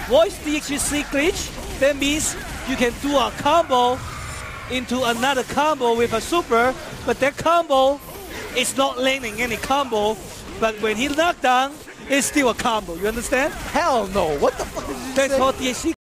voice DHC glitch, that means you can do a combo into another combo with a super, but that combo is not landing any combo, but when he knocked down, it's still a combo. You understand? Hell no. What the fuck did you That's say? called DHC